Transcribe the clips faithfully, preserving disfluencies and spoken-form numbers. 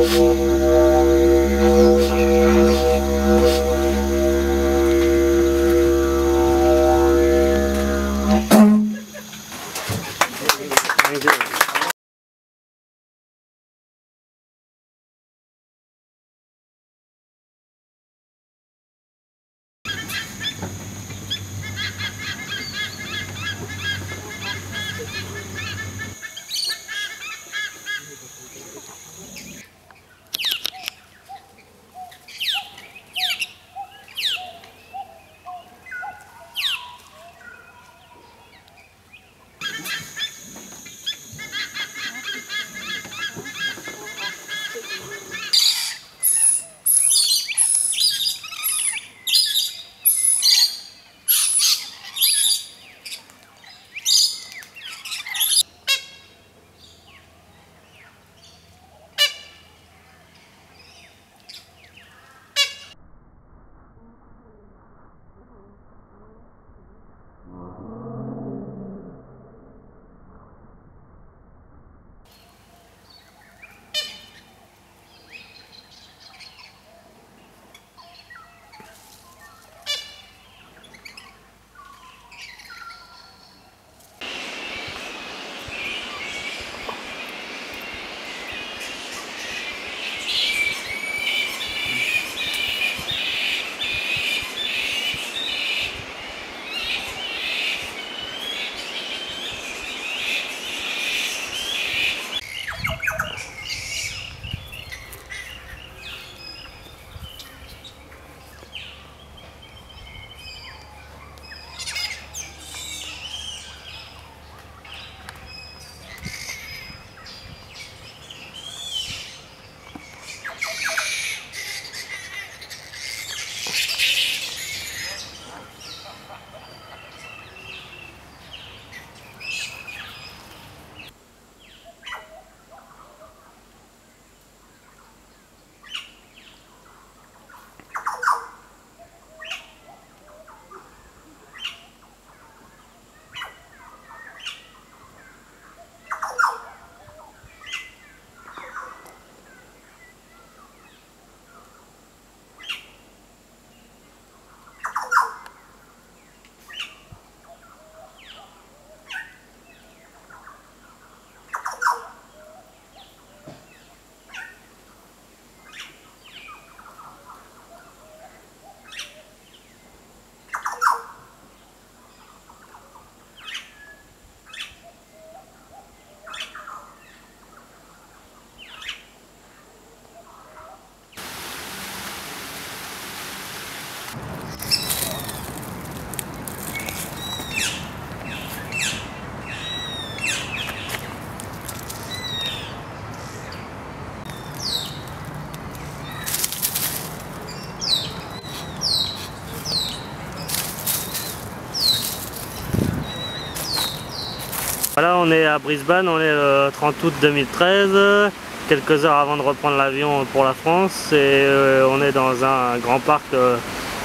Voilà, on est à Brisbane, on est le trente août deux mille treize, quelques heures avant de reprendre l'avion pour la France, et euh, on est dans un grand parc euh,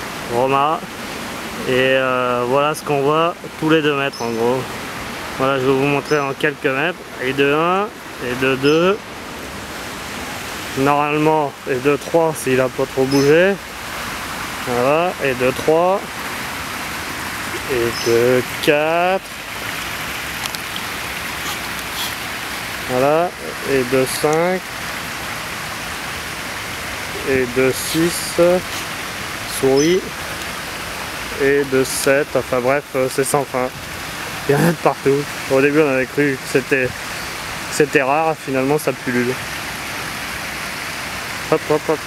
Roma, et euh, voilà ce qu'on voit tous les deux mètres en gros. Voilà, je vais vous montrer en quelques mètres, et de un, et de deux, normalement, et de trois s'il n'a pas trop bougé, voilà, et de trois, et de quatre, voilà, et de cinq, et de six, souris, et de sept, enfin bref, c'est sans fin. Il y en a de partout. Au début on avait cru que c'était c'était rare, finalement ça pullule. Hop hop hop.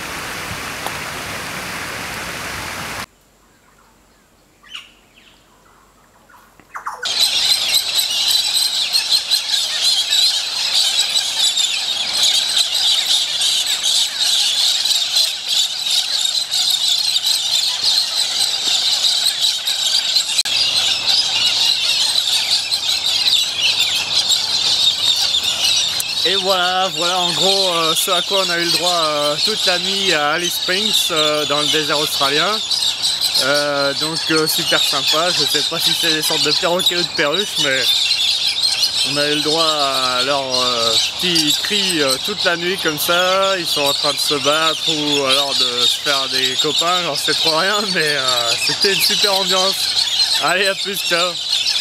Et voilà, voilà en gros euh, ce à quoi on a eu le droit euh, toute la nuit à Alice Springs euh, dans le désert australien. Euh, donc euh, super sympa, je sais pas si c'est des sortes de perroquets ou de perruches, mais On a eu le droit à leurs euh, petits cris euh, toute la nuit comme ça. Ils sont en train de se battre ou alors de se faire des copains, j'en sais trop rien, mais euh, c'était une super ambiance. Allez, à plus, ciao.